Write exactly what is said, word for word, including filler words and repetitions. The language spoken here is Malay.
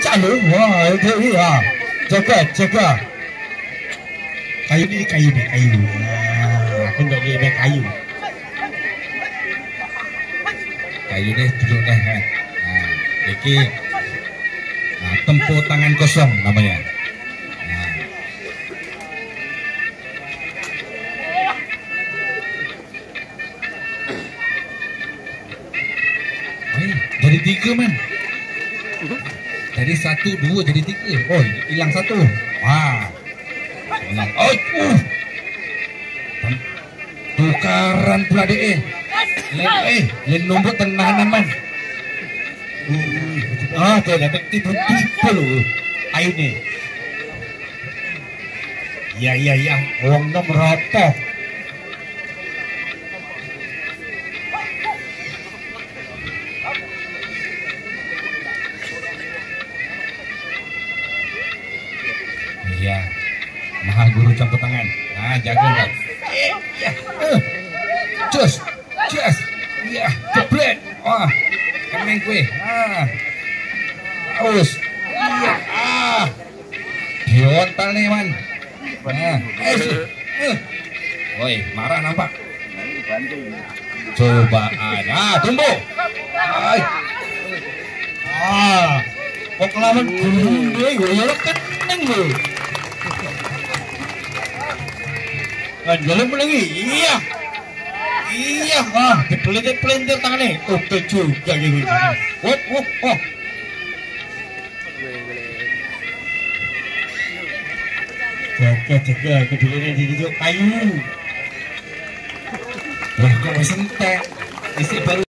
lancak lu. Wah, itu ya. Jaga, jaga. Kayu ni kayu ni kayu. Ah, aku nak dia main kayu. Kayu ni duduk dah kan. Ah, iki ah, tempur tangan kosong namanya. Ah. Oi, jadi tiga man. Dari satu dua jadi tiga. Oh, hilang satu. Wah. Hilang. Oh, uh. Tukaran pula dia. Len eh, len nombor tengah man. Uh. Ah, tu dah tipu-tipu lu. Ayo ni. Ya ya ya, wong nomor apa? Ya, Maha Guru campur tangan. Nah, jaga kan. Ya, uh. Cus, cus. Ya, ceplet. Wah, kena kue. Ah, aus. Ya, ah. Diontal nih man. Nah, eh, uh. Woi, marah nampak. Cobaan. Ah, tumbuh. Ay. Ah, kok lawan gue, gue ya keneng gue. Ah, jalan lagi. Iya. Iya, ah, dipelintir-pelintir tangannya. Oh, keju juga gitu. Oh, oh, oh. Jaga, jaga, keduanya didijuk kayu. Wah, kok sentek. Isi baru